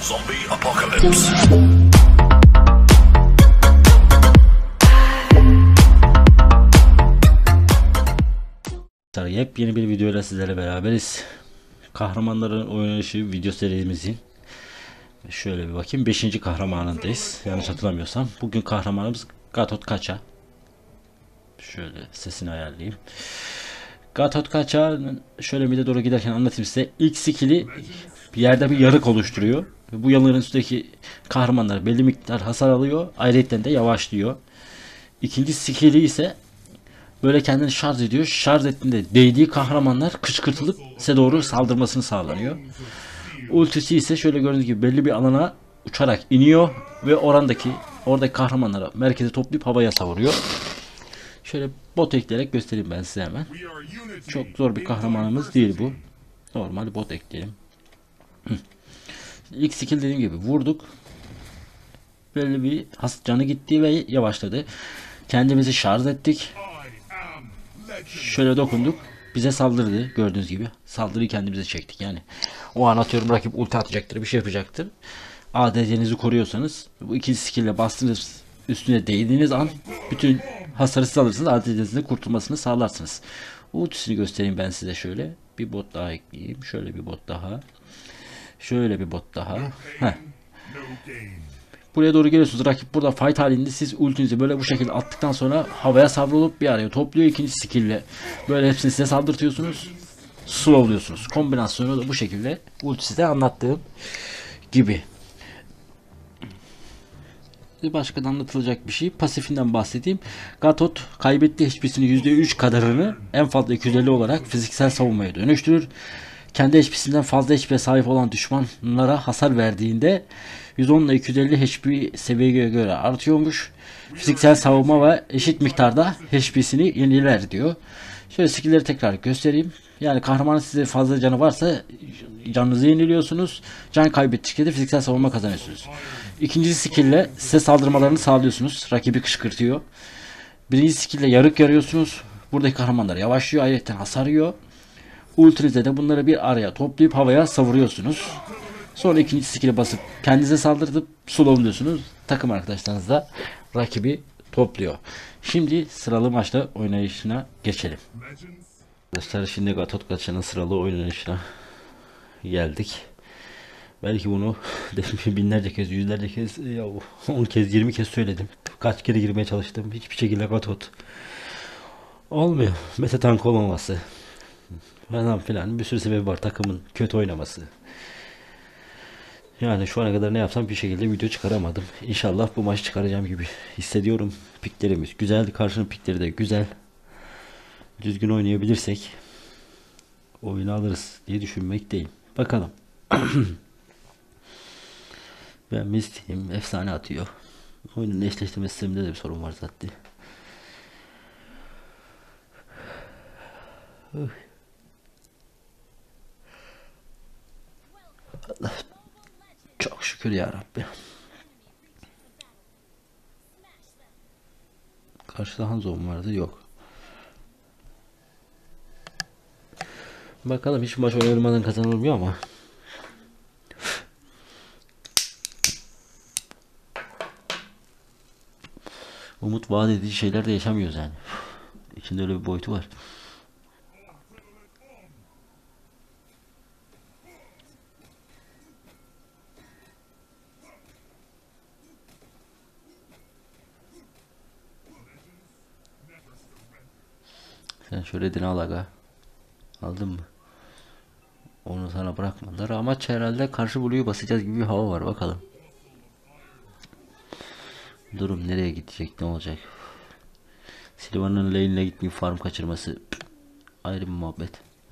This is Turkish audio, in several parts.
Zombie Apocalypse. Yepyeni bir videoyla sizlerle beraberiz. Kahramanların oynanışı video serimizin şöyle bir bakayım 5. kahramanındayız. Yanlış hatırlamıyorsam. Bugün kahramanımız Gatotkaça. Şöyle sesini ayarlayayım. Gatotkaça şöyle bir de doğru giderken anlatayım size. İlk skill'i bir yerde bir yarık oluşturuyor. Bu yarığın üstteki kahramanlar belli miktar hasar alıyor. Ayrıca de yavaşlıyor. İkinci skill'i ise böyle kendini şarj ediyor. Şarj ettiğinde değdiği kahramanlar kışkırtılıp size doğru saldırmasını sağlanıyor. Ultisi ise şöyle gördüğünüz gibi belli bir alana uçarak iniyor ve oradaki kahramanları merkeze toplayıp havaya savuruyor. Şöyle bot ekleyerek göstereyim ben size hemen. Çok zor bir kahramanımız değil bu. Normal bot ekleyelim. İlk skill dediğim gibi vurduk. Belli bir canı gitti ve yavaşladı. Kendimizi şarj ettik. Şöyle dokunduk. Bize saldırdı. Gördüğünüz gibi. Saldırıyı kendimize çektik. Yani o an atıyorum rakip ulti atacaktır. Bir şey yapacaktır. ADC'nizi koruyorsanız bu iki skill ile bastınız üstüne değdiğiniz an bütün hasarı siz alırsınız. ADC'nizin kurtulmasını sağlarsınız. Ultisini göstereyim ben size şöyle. Bir bot daha ekleyeyim. Şöyle bir bot daha. Şöyle bir bot daha. Heh. Buraya doğru geliyorsunuz. Rakip burada fight halinde, siz ultinizi böyle bu şekilde attıktan sonra havaya savrulup bir araya topluyor. İkinci skill'le böyle hepsini size saldırtıyorsunuz. Slowluyorsunuz. Kombinasyonu da bu şekilde ultisi de anlattığım gibi. Başka da anlatılacak bir şey. Pasifinden bahsedeyim. Gatot kaybettiği HP'sinin %3 kadarını en fazla 250 olarak fiziksel savunmaya dönüştürür. Kendi HP'sinden fazla HP'ye sahip olan düşmanlara hasar verdiğinde 110 ile 250 HP seviyeye göre artıyormuş. Fiziksel savunma ve eşit miktarda HP'sini yeniler diyor. Şöyle skill'leri tekrar göstereyim. Yani kahramanın size fazla canı varsa canınızı yeniliyorsunuz. Can kaybettikçe de fiziksel savunma kazanıyorsunuz. İkinci skill'le size saldırmalarını sağlıyorsunuz. Rakibi kışkırtıyor. Birinci skill'le yarık yarıyorsunuz. Buradaki kahramanlar yavaşlıyor. Ayrıca hasar yiyor. Ultinize de bunları bir araya toplayıp havaya savuruyorsunuz. Sonra ikinci skill'e basıp kendinize saldırıp slowluyorsunuz. Takım arkadaşlarınız da rakibi topluyor. Şimdi sıralı maçta oynayışına geçelim. Arkadaşlar şimdi Gatotkaça'nın sıralı oynanışına geldik. Belki bunu binlerce kez, yüzlerce kez, 10 kez, 20 kez söyledim. Kaç kere girmeye çalıştım. Hiçbir şekilde Gatot olmuyor. Meta tank olmaması falan filan bir sürü sebebi var. Takımın kötü oynaması. Yani şu ana kadar ne yapsam bir şekilde video çıkaramadım. İnşallah bu maç çıkaracağım gibi hissediyorum. Piklerimiz güzel. Karşının pikleri de güzel. Düzgün oynayabilirsek oyunu alırız diye düşünmekteyim. Bakalım. Ben Misty'yim. Efsane atıyor. Oyunun eşleştirme sisteminde de bir sorun var zaten. Allah. Çok şükür ya Rabbi. Karşıda Hanzo mu vardı? Yok. Bakalım, hiç maç oynanmadan kazanılmıyor ama. Umut vaat edici şeyler de yaşamıyoruz yani. İçinde öyle bir boyutu var. Sen şöyle edin al aga. Aldın mı? Onu sana bırakmadılar. Amaç herhalde karşı buluyu basacağız gibi bir hava var. Bakalım. Durum nereye gidecek, ne olacak? Silvan'ın lane'ine gitmeyip farm kaçırması ayrı bir muhabbet.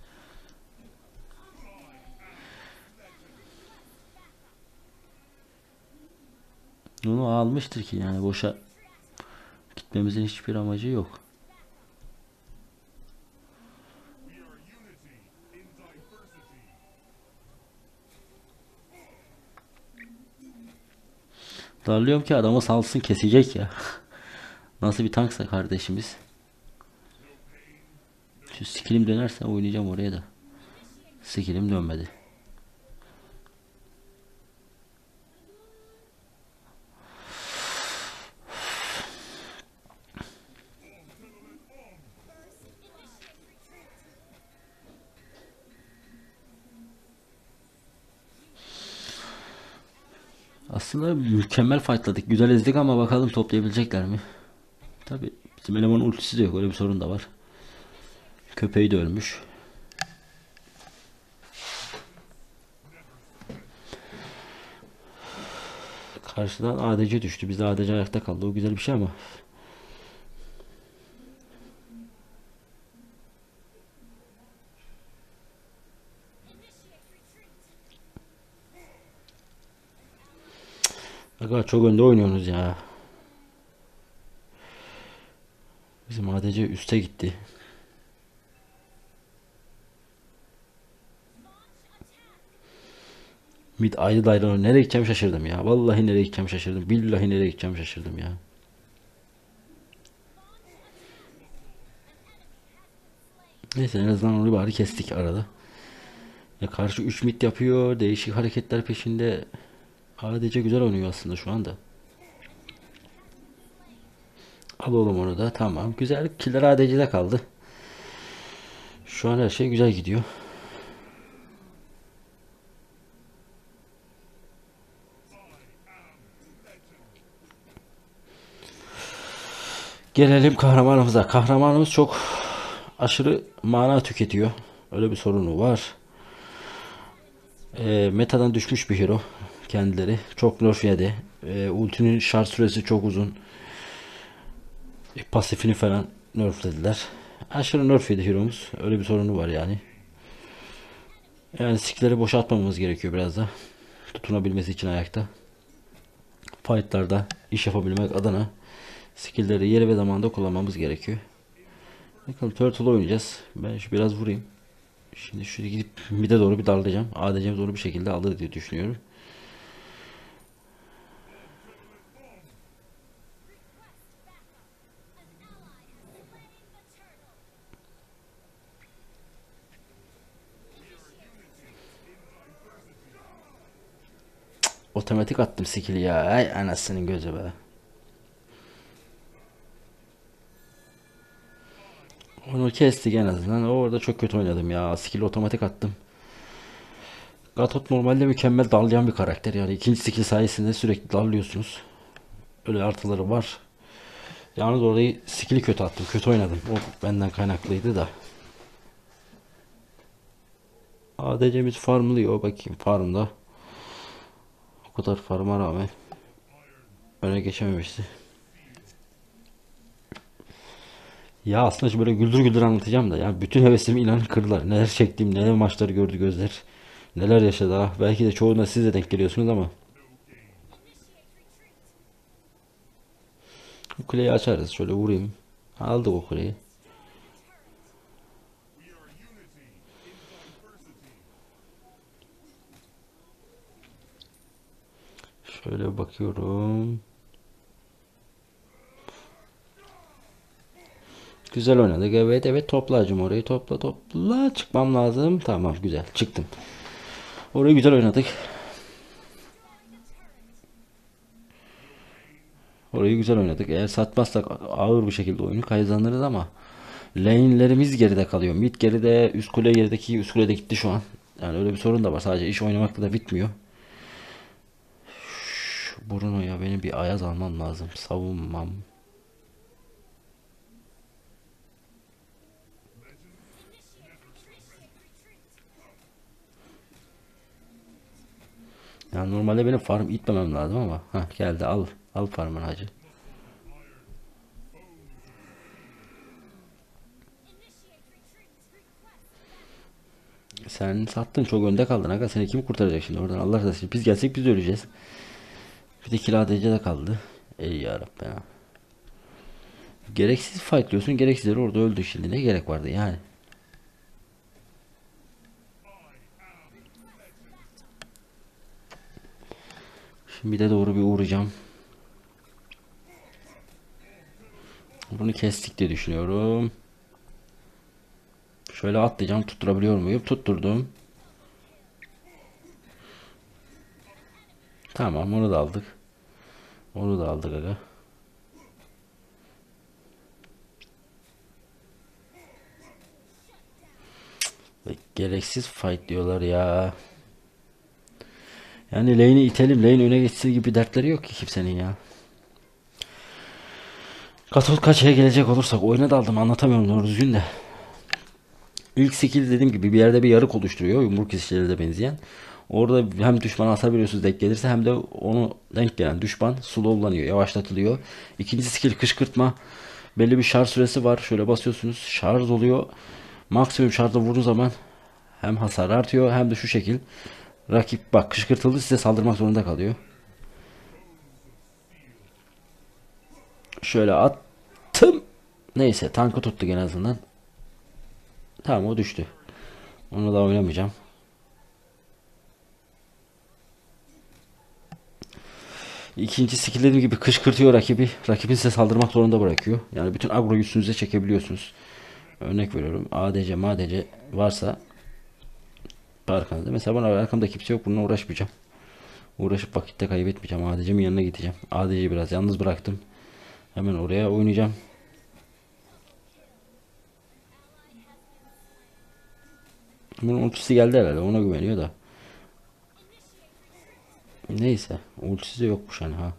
Onu almıştır ki, yani boşa gitmemizin hiçbir amacı yok. Darlıyorum ki adamı salsın, kesecek ya. Nasıl bir tanksa kardeşimiz. Şu skillim dönerse oynayacağım oraya da. Skillim dönmedi. Aslında mükemmel fightladık. Güzel ezdik ama bakalım toplayabilecekler mi? Tabi bizim elemanın ultisi de yok. Öyle bir sorun da var. Köpeği de ölmüş. Karşıdan ADC düştü. Biz de ADC ayakta kaldı. O güzel bir şey ama. Aga çok önde oynuyorsunuz ya. Bizim ADC üste gitti. Mid ayrı daire. Nereye gideceğim şaşırdım ya. Vallahi nereye gideceğim şaşırdım. Billahi nereye gideceğim şaşırdım ya. Neyse en azından onu bari kestik arada. Ya karşı 3 mid yapıyor. Değişik hareketler peşinde. ADC güzel oynuyor aslında şu anda. Al oğlum onu da. Tamam. Güzel. Killer ADC'de kaldı. Şu an her şey güzel gidiyor. Gelelim kahramanımıza. Kahramanımız çok aşırı mana tüketiyor. Öyle bir sorunu var. Metadan düşmüş bir hero kendileri. Çok nerf yedi. Ultinin şarj süresi çok uzun. Pasifini falan nerflediler. Aşırı nerf yedi hero'muz. Öyle bir sorunu var yani. Yani skill'leri boşa atmamamız gerekiyor biraz da. Tutunabilmesi için ayakta. Fight'larda iş yapabilmek adına skill'leri yeri ve zamanda kullanmamız gerekiyor. Bakalım Turtle oynayacağız. Ben şu biraz vurayım. Şimdi şuraya gidip mid'e doğru bir darlayacağım. ADC'miz doğru bir şekilde alır diye düşünüyorum. Otomatik attım skill'i ya. Ay anasının gözü be. Onu kestik en azından. Orada çok kötü oynadım ya. Skill'i otomatik attım. Gatot normalde mükemmel darlayan bir karakter. Yani ikinci skill sayesinde sürekli darlıyorsunuz. Öyle artıları var. Yalnız orayı skill'i kötü attım. Kötü oynadım. O benden kaynaklıydı da. ADC'miz farmlıyor. Bakayım farmda. O kadar farma rağmen öne geçememişti. Ya aslında şimdi böyle güldür güldür anlatacağım da ya bütün hevesimi inan kırdılar. Neler çektim, neler maçları gördü gözler. Neler yaşadı ha. Belki de çoğuna siz de denk geliyorsunuz ama bu kuleyi açarız. Şöyle vurayım. Aldık o kuleyi. Şöyle bakıyorum. Güzel oynadık. Evet evet toplacım orayı topla topla. Çıkmam lazım. Tamam güzel çıktım. Orayı güzel oynadık. Orayı güzel oynadık. Eğer satmazsak ağır bir şekilde oyunu kazanırız ama lane'lerimiz geride kalıyor. Mid geride, üst kule gerideki üst kule de gitti şu an. Yani öyle bir sorun da var. Sadece iş oynamakla da bitmiyor. Bruno'ya benim bir ayaz almam lazım. Savunmam. Yani normalde benim farm itmemem lazım ama. Heh, geldi al. Al farmını hacı. Sen sattın çok önde kaldın aga. Seni kim kurtaracak şimdi oradan Allah razı olsun. Biz gelsek biz öleceğiz. Bir de kill ADC de kaldı. Ey yarabbim ya. Gereksiz fightlıyorsun. Gereksizleri orada öldü şimdi. Ne gerek vardı yani. Şimdi bir de doğru bir uğrayacağım. Bunu kestik diye düşünüyorum. Şöyle atlayacağım. Tutturabiliyor muyum? Tutturdum. Tamam onu da aldık. Onu da aldık aga. Gereksiz fight diyorlar ya. Yani lane'i itelim, lane öne geçsin gibi dertleri yok ki kimsenin ya. Katot kaçaya gelecek olursak oyuna daldım, anlatamıyorum doğru düzgün de. İlk skill dediğim gibi bir yerde bir yarık oluşturuyor, yumruk işçilerine benzeyen. Orada hem düşmana hasar veriyorsunuz denk gelirse, hem de onu denk gelen düşman slowlanıyor, yavaşlatılıyor. İkinci skill kışkırtma. Belli bir şarj süresi var. Şöyle basıyorsunuz, şarj oluyor. Maksimum şarjda vurduğu zaman hem hasar artıyor, hem de şu şekil rakip bak kışkırtıldı, size saldırmak zorunda kalıyor. Şöyle attım. Neyse, tankı tuttu en azından. Tamam, o düştü. Onu da oynamayacağım. İkinci skill dediğim gibi kışkırtıyor rakibi. Rakibin size saldırmak zorunda bırakıyor. Yani bütün agroyu üstünüze çekebiliyorsunuz. Örnek veriyorum. ADC MADC varsa arkanızda. Mesela bana arkamda kimse yok. Bununla uğraşmayacağım. Uğraşıp vakitte kaybetmeyeceğim. ADC'min yanına gideceğim. ADC'yi biraz yalnız bıraktım. Hemen oraya oynayacağım. Bunun ultisi geldi herhalde. Ona güveniyor da. Neyse. Ultisi de yokmuş hani ha.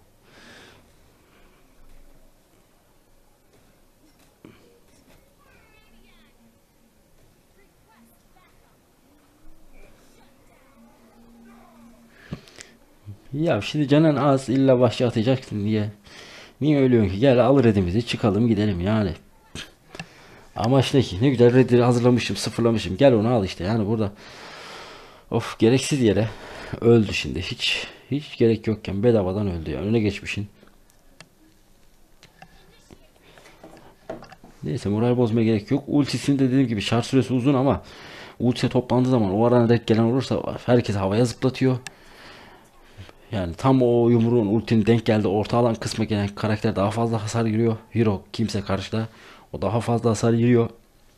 Ya şimdi canın az, illa vahşi atacaksın diye. Niye ölüyorsun ki? Gel al redimizi, çıkalım gidelim yani. Amaç ne ki? Ne güzel red'i hazırlamışım, sıfırlamışım. Gel onu al işte. Yani burada of, gereksiz yere öldü şimdi. Hiç gerek yokken bedavadan öldü ya. Öne geçmişin. Neyse, moral bozmaya gerek yok. Ultisinde dediğim gibi şarj süresi uzun, ama ultiye toplandığı zaman o arana denk gelen olursa herkes havaya zıplatıyor. Yani tam o yumruğun ultinin denk geldi orta alan kısmı gelen karakter daha fazla hasar giriyor. Hero kimse karşıda, o daha fazla hasar giriyor.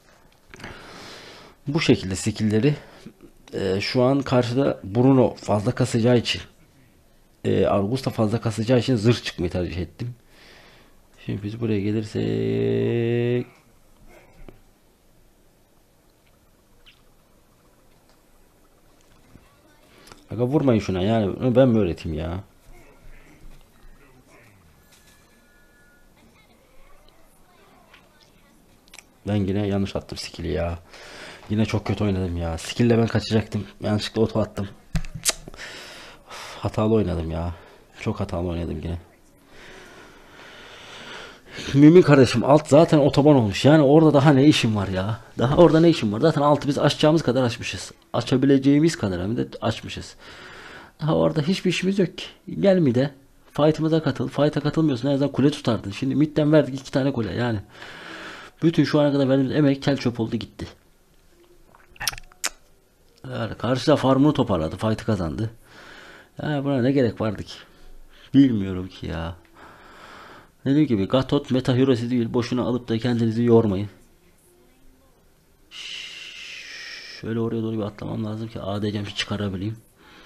Bu şekilde skill'leri şu an karşıda Bruno fazla kasacağı için, Argus da fazla kasacağı için zırh çıkmayı tercih ettim. Şimdi biz buraya gelirsek, aga vurmayın şuna, yani ben mi öğreteyim ya? Ben yine yanlış attım skill'i ya. Yine çok kötü oynadım ya. Skill'le ben kaçacaktım. Yanlışlıkla oto attım. Hatalı oynadım ya. Çok hatalı oynadım yine. Mümin kardeşim, alt zaten otoban olmuş. Yani orada daha ne işim var ya? Daha orada ne işim var? Zaten altı biz açacağımız kadar açmışız. Açabileceğimiz kadar hem de açmışız. Daha orada hiçbir işimiz yok ki. Gel mi de fight'ımıza katıl. Fight'a katılmıyorsun. En azından kule tutardın. Şimdi midden verdik 2 tane kule yani. Bütün şu ana kadar verdiğimiz emek kel çöp oldu gitti. Yani karşıda farmını toparladı. Fight'ı kazandı. Yani buna ne gerek vardı ki? Bilmiyorum ki ya. Dediğim gibi Gatot meta hero'si değil. Boşuna alıp da kendinizi yormayın. Şöyle oraya doğru bir atlamam lazım ki ADC'mi çıkarabileyim.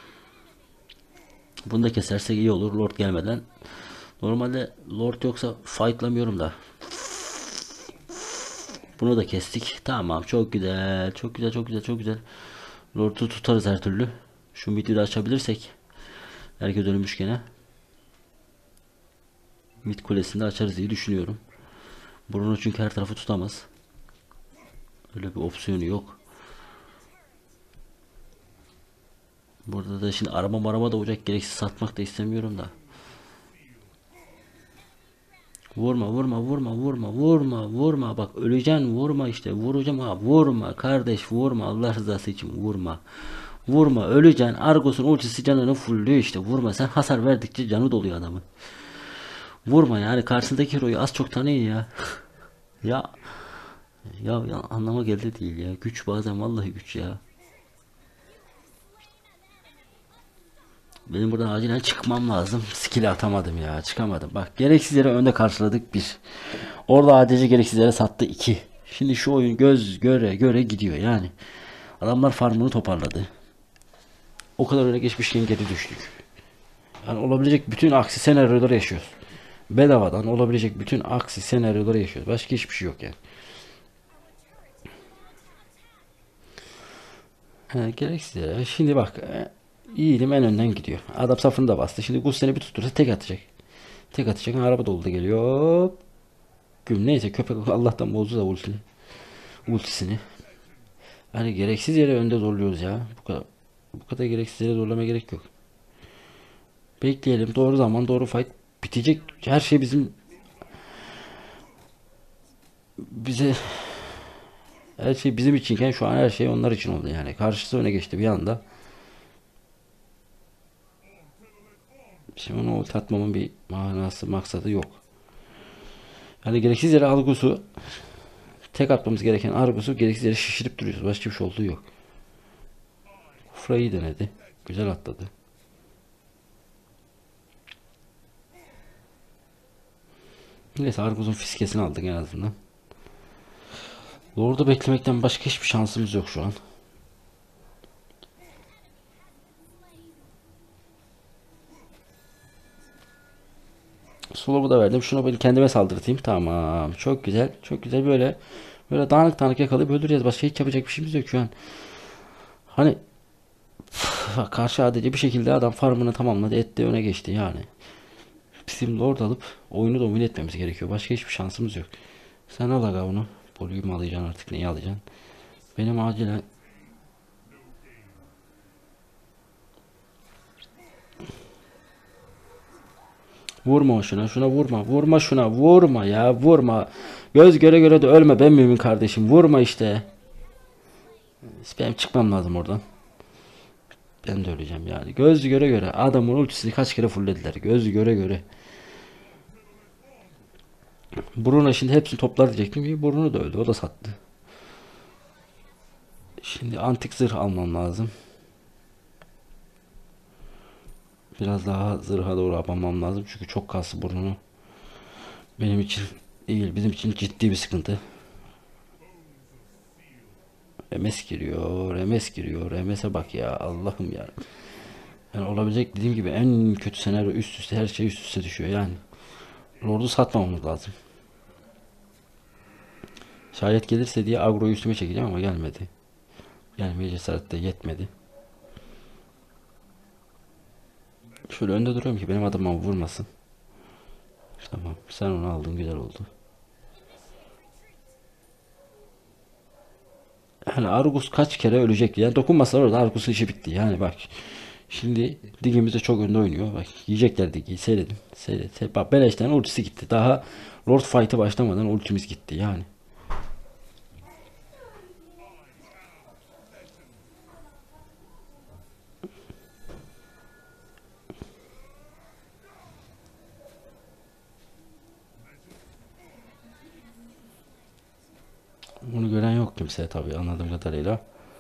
Bunu da kesersek iyi olur Lord gelmeden. Normalde Lord yoksa fightlamıyorum da. Bunu da kestik. Tamam, çok güzel. Çok güzel, çok güzel, çok güzel. Lord'u tutarız her türlü. Şu mid'i de açabilirsek. Herkes ölmüş gene. Mid kulesini de açarız diye düşünüyorum. Bruno çünkü her tarafı tutamaz. Öyle bir opsiyonu yok. Burada da şimdi arama da olacak. Gereksiz satmak da istemiyorum da. Vurma vurma vurma vurma vurma vurma, bak öleceksin, vurma işte, vuracağım ha, vurma kardeş, vurma Allah rızası için, vurma. Vurma, öleceksin. Argos'un ultisi canını fullüyor işte, vurma, sen hasar verdikçe canı doluyor adamın. Vurma, yani karşısındaki hero'yu az çok tanıyın ya. ya, ya anlama geldi değil ya, güç bazen vallahi güç ya. Benim buradan acilen çıkmam lazım. Skill atamadım ya. Çıkamadım. Bak, gereksiz yere önde karşıladık bir. Orada ADC gereksiz yere sattı 2. Şimdi şu oyun göz göre göre gidiyor yani. Adamlar farmını toparladı. O kadar öne geçmişken geri düştük. Yani olabilecek bütün aksi senaryoları yaşıyoruz. Bedavadan olabilecek bütün aksi senaryoları yaşıyoruz. Başka hiçbir şey yok yani. Gereksiz yere. Şimdi bak. İyiydim, en önden gidiyor. Adam safını da bastı. Şimdi Gus seni bir tuttursa tek atacak. Tek atacak. Araba dolu da geliyor. Güm, neyse köpek Allah'tan bozdu da ultisini. Hani gereksiz yere önde zorluyoruz ya. Bu kadar gereksiz yere zorlama gerek yok. Bekleyelim. Doğru zaman, doğru fight bitecek. Her şey bize her şey bizim içinken şu an her şey onlar için oldu yani. Karşısı öne geçti bir anda. Şimdi onu ulti atmamın bir manası, maksadı yok. Yani gereksiz yere Argus'u, tek atmamız gereken Argus'u gereksiz yere şişirip duruyoruz. Başka bir şey olduğu yok. Kufra'yı denedi. Güzel atladı. Neyse Argus'un fiskesini aldık en azından. Lord'u beklemekten başka hiçbir şansımız yok şu an. Slow'u da verdim. Şunu ben kendime saldırtayım. Tamam. Çok güzel. Çok güzel, böyle dağınık dağınık yakalayıp öldüreceğiz. Başka hiç yapacak bir şeyimiz yok şu an. Hani karşı ADC bir şekilde adam farmını tamamladı. Etti, öne geçti yani. Bizim Lord alıp oyunu domine etmemiz gerekiyor. Başka hiçbir şansımız yok. Sen al aga onu. Bolu'yu mu alacaksın artık, neyi alacaksın? Benim acilen vurma şuna vurma. Vurma şuna, vurma ya, vurma. Göz göre göre de ölme ben mümin kardeşim. Vurma işte. Benim çıkmam lazım oradan. Ben de öleceğim yani. Göz göre göre adamın ultisini kaç kere fulllediler. Göz göre göre. Bruno şimdi hepsini toplar diyecektim ki Bruno da öldü. O da sattı. Şimdi antik zırh almam lazım. Biraz daha zırha doğru abanmam lazım. Çünkü çok kaslı Bruno. Benim için değil, bizim için ciddi bir sıkıntı. MS giriyor. MS giriyor. MS'e bak ya. Allah'ım ya. Yani olabilecek dediğim gibi en kötü senaryo, üst üste her şey üst üste düşüyor yani. Lord'u satmamamız lazım. Şayet gelirse diye agroyu üstüme çekeceğim ama gelmedi. Gelmeye cesaret de yetmedi. Şöyle önde duruyorum ki benim adamıma vurmasın. Tamam, sen onu aldın, güzel oldu. Yani Argus kaç kere ölecek yani, dokunmasalar orada Argus'un işi bitti yani. Bak şimdi digimiz de çok önde oynuyor, bak yiyecekler digi, seyredin, seyret. Bak beleşten ultisi gitti, daha Lord fight'ı başlamadan ultimiz gitti yani. Bunu gören yok kimse tabii, anladığım kadarıyla.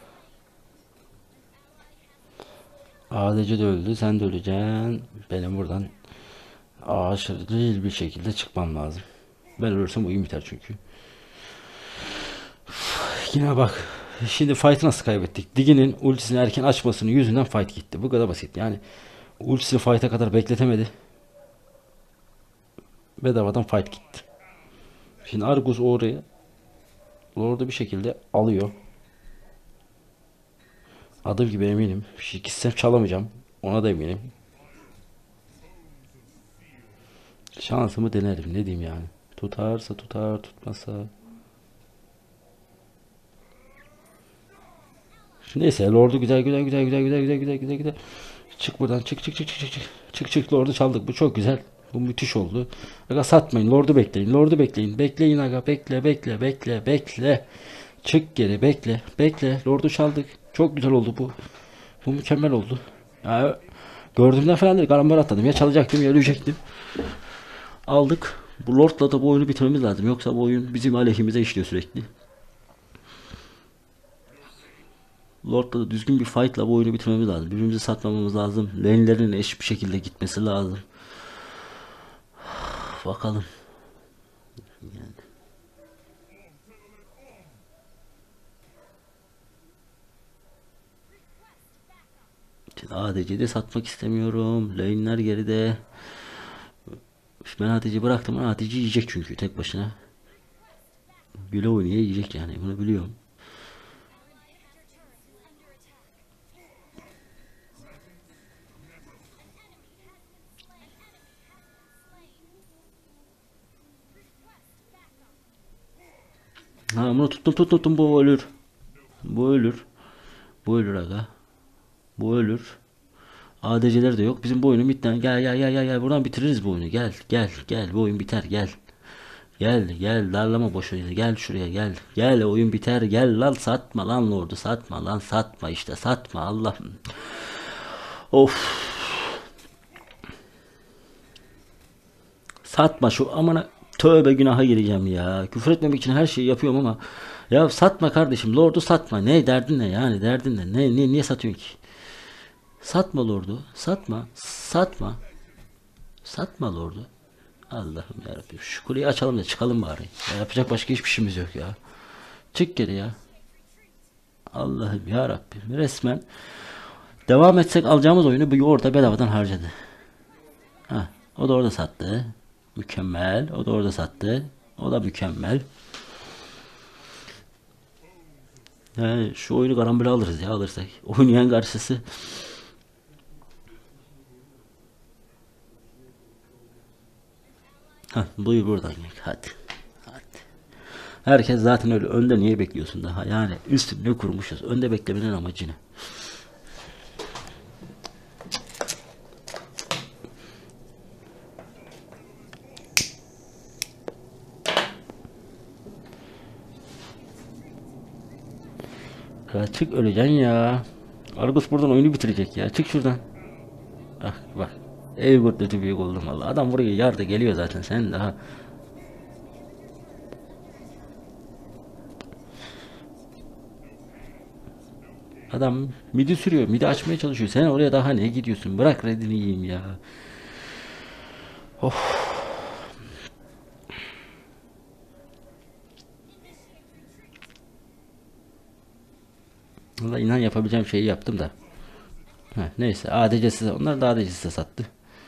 ADC de öldü, sen de öleceksin. Benim buradan aşırı bir şekilde çıkmam lazım. Ben ölürsem oyun biter çünkü. Yine bak. Şimdi fight'ı nasıl kaybettik? Digi'nin ultisini erken açmasının yüzünden fight gitti. Bu kadar basit. Yani ultisini fight'a kadar bekletemedi. Bedavadan fight gitti. Şimdi Argus oraya orada bir şekilde alıyor. Adım gibi eminim. Bir şey gitsem çalamayacağım. Ona da eminim. Şansımı denerim. Ne diyeyim yani. Tutarsa tutar, tutmazsa. Neyse Lord'u güzel. Çık buradan, çık Lord'u çaldık, bu çok güzel, bu müthiş oldu. Aga satmayın, Lord'u bekleyin, bekleyin aga, bekle, çık geri, bekle, Lord'u çaldık, çok güzel oldu bu mükemmel oldu ya. Gördüğümden falan değil, karambol atladım ya, çalacaktım ya ölecektim, aldık. Bu Lord'la da bu oyunu bitirmemiz lazım, yoksa bu oyun bizim aleyhimize işliyor sürekli. Lord'la da düzgün bir fight'la bu oyunu bitirmemiz lazım. Birbirimizi satmamamız lazım. Lane'lerin eşit bir şekilde gitmesi lazım. Bakalım. Yani. ADC'de satmak istemiyorum. Lane'ler geride. Ben ADC bıraktım. ADC yiyecek çünkü tek başına. Güle oynaya yiyecek yani. Bunu biliyorum. Tamam, bunu tuttum, bu ölür. Bu ölür. Bu ölür aga. Bu ölür. ADC'ler de yok. Bizim bu oyunu bitten. Gel. Buradan bitiririz bu oyunu. Gel. Bu oyun biter. Gel. Gel. Darlama boş oyunu. Gel şuraya gel. Gel, oyun biter. Gel lan, satma lan Lord'u. Satma lan, satma işte. Satma Allah'ım. Of. Satma şu amına, tövbe günaha gireceğim ya. Küfür etmemek için her şeyi yapıyorum ama ya satma kardeşim, Lord'u satma. Ne derdin, ne yani, derdin ne? Niye satıyorsun ki? Satma Lord'u. Satma Lord'u. Allah'ım yarabbim. Şu kuleyi açalım da çıkalım bari. Ya yapacak başka hiçbir şeyimiz yok ya. Çık geri ya. Allah'ım yarabbim. Resmen devam etsek alacağımız oyunu bu orada bedavadan harcadı. Ha, o da orada sattı. Mükemmel. O da orada sattı. O da mükemmel. Yani şu oyunu karambole alırız ya, alırsak. Oynayan karşısı. Ha, buyur buradan gel. Hadi. Herkes zaten öyle. Önde niye bekliyorsun daha? Yani üstünü kurmuşuz. Önde beklemenin amacı ne? Ya çık, öleceksin ya. Argus buradan oyunu bitirecek ya. Çık şuradan. Ah bak. Ey gurtleti büyük oldum valla. Adam buraya yarda geliyor zaten. Sen daha. Adam midi sürüyor. Midi açmaya çalışıyor. Sen oraya daha ne gidiyorsun? Bırak redini yiyeyim ya. Of. Valla inan yapabileceğim şeyi yaptım da. Heh, neyse, ADC'si, onlar da ADC'si sattı.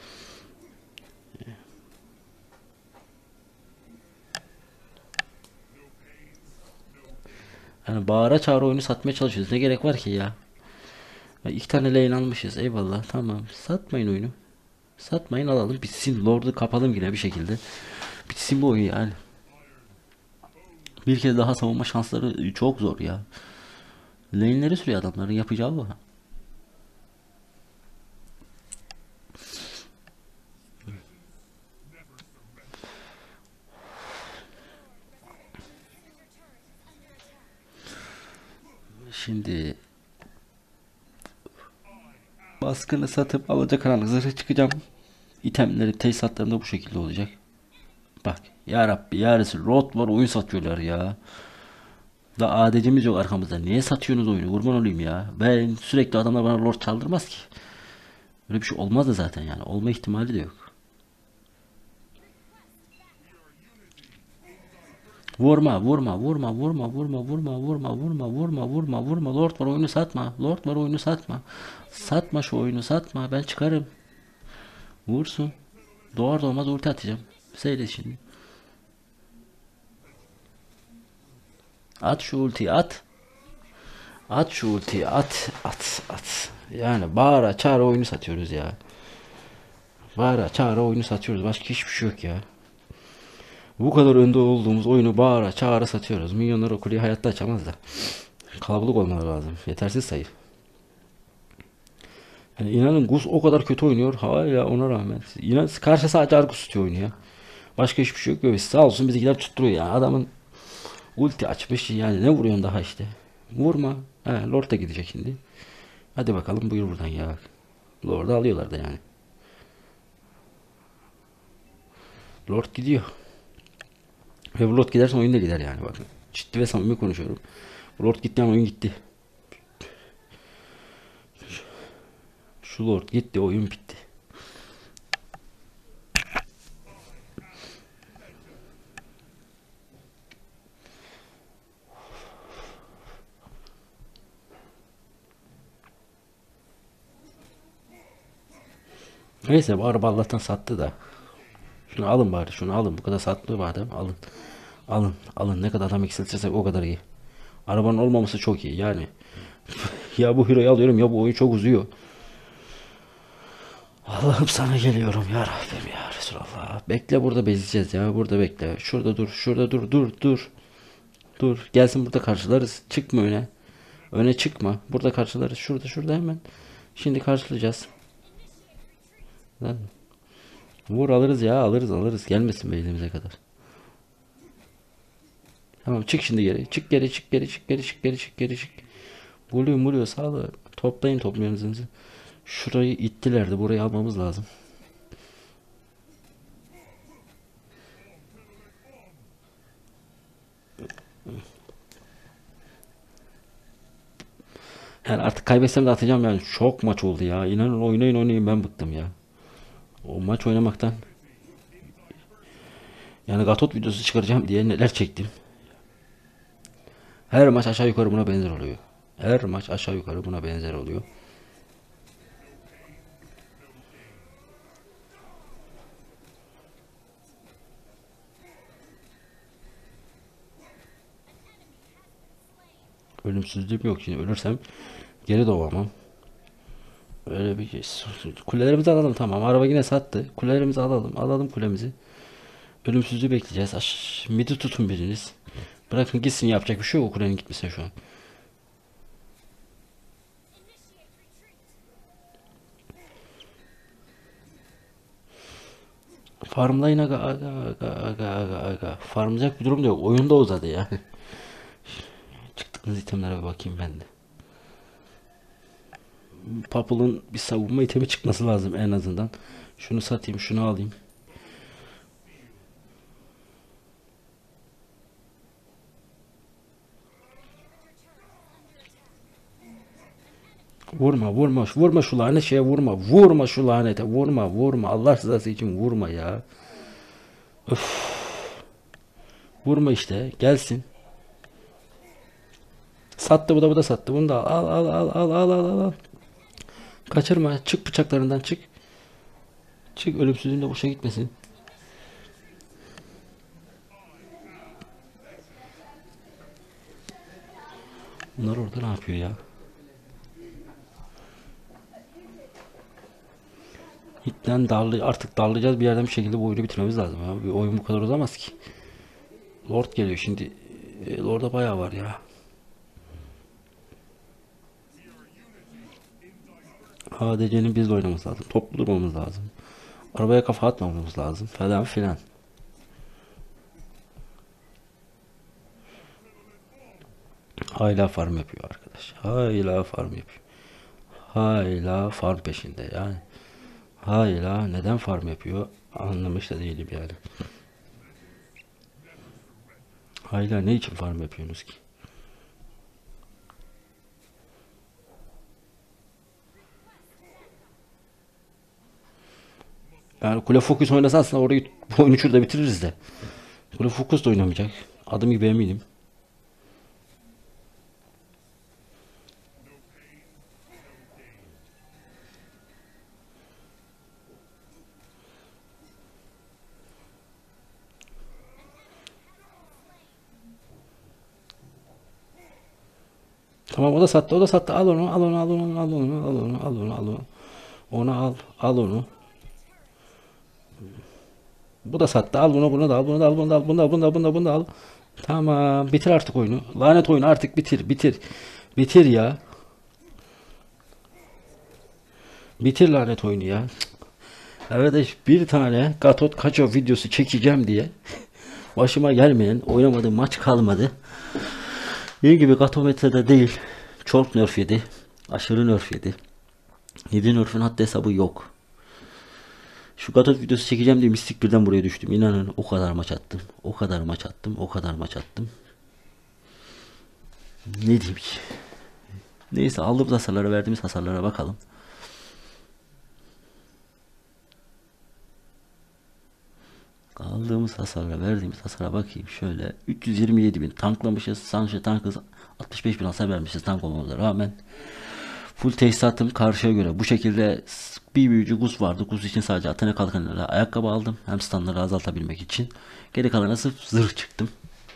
Yani bağıra çağıra oyunu satmaya çalışıyoruz. Ne gerek var ki ya? Ya iki tane lane almışız. Eyvallah, tamam. Satmayın oyunu. Satmayın, alalım bitsin. Lord'u kapalım yine bir şekilde. Bitsin bu oyun yani. Bir kez daha savunma şansları çok zor ya. Lane'leri sürüyor adamların, yapacağı bu. Şimdi baskını satıp alacakaranlık zırhı çıkacağım. İtemleri, tesisatlarım da bu şekilde olacak. Bak ya Rabbi ya Resul, Rot var, oyun satıyorlar ya. Da ADC'miz yok arkamızda. Niye satıyorsunuz oyunu? Kurban olayım ya. Ben sürekli, adamlar bana Lord çaldırmaz ki. Öyle bir şey olmaz da zaten yani. Olma ihtimali de yok. Vurma. Lord var, oyunu satma. Lord var, oyunu satma. Satma şu oyunu, satma. Ben çıkarım. Vursun. Doğar doğmaz ulti atacağım. Seyret şimdi. At şu ultiyi, at. At şu ultiyi, at. Yani bağıra çağıra oyunu satıyoruz ya. Bağıra çağıra oyunu satıyoruz. Başka hiçbir şey yok ya. Bu kadar önde olduğumuz oyunu bağıra çağıra satıyoruz. Milyonlar o kuleyi hayatta açamaz da. Kalabalık olmaları lazım. Yetersiz sayı. Yani inanın Gus o kadar kötü oynuyor. Hala ona rağmen. İnan karşı sadece Argus tutuyor oyunu ya. Başka hiçbir şey yok. Böyle sağ olsun bizimkiler tutturuyor ya. Adamın ulti açmış yani, ne vuruyorsun daha işte. Vurma. He, Lord da gidecek şimdi. Hadi bakalım, buyur buradan ya. Lord'u alıyorlar da yani. Lord gidiyor. Ve bu Lord giderse oyun da gider yani, bakın. Ciddi ve samimi konuşuyorum. Bu Lord gitti, oyun gitti. Şu Lord gitti, oyun bitti. Neyse, bu araba Allah'tan sattı da. Şunu alın bari, şunu alın. Bu kadar sattı madem, alın. Alın. Ne kadar adam eksiltirsek o kadar iyi. Arabanın olmaması çok iyi yani. Ya bu Hero'yu alıyorum ya bu oyun çok uzuyor. Allah'ım sana geliyorum ya Rabbim ya Resulallah. Bekle, burada bezeceğiz ya, burada bekle. Şurada dur. Dur. Gelsin burada karşılarız. Çıkma öne. Öne çıkma. Burada karşılarız. Şurada hemen. Şimdi karşılayacağız. Lan. Vur alırız ya. Alırız. Gelmesin be elimize kadar. Tamam çık şimdi geri. Çık geri. Vuruyor sağla. Toplayın toplarınızı. Şurayı ittilerdi. Burayı almamız lazım. Yani artık kaybetsem de atacağım yani. Çok maç oldu ya. İnanın oynayın ben bıktım ya. O maç oynamaktan. Yani Gatot videosu çıkaracağım diye neler çektim. Her maç aşağı yukarı buna benzer oluyor. Her maç aşağı yukarı buna benzer oluyor. Ölümsüzlüğüm yok, şimdi ölürsem geri doğamam. Öyle bir şey. Kulelerimizi alalım, tamam. Araba yine sattı. Kulelerimizi alalım kulemizi. Ölümsüzlüğü bekleyeceğiz. Midi tutun biriniz. Bırakın gitsin, yapacak bir şey yok o kulenin gitmesine şu an. Farmlayın aga. Farmlayacak bir durum da yok. Oyunda uzadı ya. Çıktığınız itemlere bir bakayım ben de. Purple'ın bir savunma itemi çıkması lazım en azından. Şunu satayım, şunu alayım. Vurma şu lanet şeye, vurma şu lanete, vurma Allah rızası için vurma ya. Öf. Vurma işte, gelsin. Sattı, bu da sattı. Bunu da al. Kaçırma, çık bıçaklarından, çık. Çık, ölümsüzlüğün de boşa gitmesin. Bunlar orada ne yapıyor ya? Hitten artık darlayacağız, bir yerden bir şekilde bu oyunu bitirmemiz lazım ya. Bir oyun bu kadar uzamaz ki. Lord geliyor şimdi. Lord'a bayağı var ya. ADC'nin bizle oynaması lazım. Toplu durmamız lazım. Arabaya kafa atmamamız lazım. Falan filan. Hala farm yapıyor arkadaş. Hala farm peşinde yani. Hala neden farm yapıyor anlamış da değilim yani. Hala ne için farm yapıyorsunuz ki? Yani kule fokus oynasa aslında orayı, bu oyunu şurada bitiririz de. Kule fokus da oynamayacak. Adım gibi eminim. Tamam, o da sattı. Al onu. Onu al onu. Bu da sattı. Al bunu da al. Bunu da al. Tamam, bitir artık oyunu. Lanet oyunu artık bitir. Bitir ya. Bitir lanet oyunu ya. Arkadaş, bir tane Gatot Kaço videosu çekeceğim diye başıma gelmeyen oynamadığım maç kalmadı. İyi gibi Gatometre'de değil. Çok nerf yedi. Aşırı nerf yedi. 7 nerf'ün haddi hesabı yok. Şu Gatot videosu çekeceğim diye mistik birden buraya düştüm. İnanın o kadar maç attım. O kadar maç attım. Ne diyeyim ki? Neyse, aldığımız hasarlara, verdiğimiz hasarlara bakalım. Aldığımız hasarla verdiğimiz hasara bakayım şöyle. 327.000 tanklamışız. Sanşe tankız 65.000 hasar vermişiz tank olmamıza rağmen. Full tesisatım karşıya göre. Bu şekilde bir büyücü Gus vardı. Gus için sadece Athena kalkanıyla ayakkabı aldım. Hem standları azaltabilmek için. Geri kalanına sırf zırh çıktım.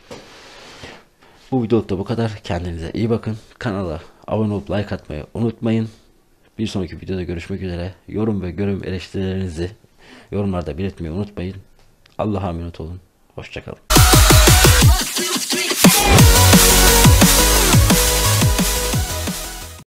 Bu videoluk da bu kadar. Kendinize iyi bakın. Kanala abone olup like atmayı unutmayın. Bir sonraki videoda görüşmek üzere. Yorum ve görüm eleştirilerinizi yorumlarda belirtmeyi unutmayın. Allah'a emanet olun. Hoşçakalın. 2, 3.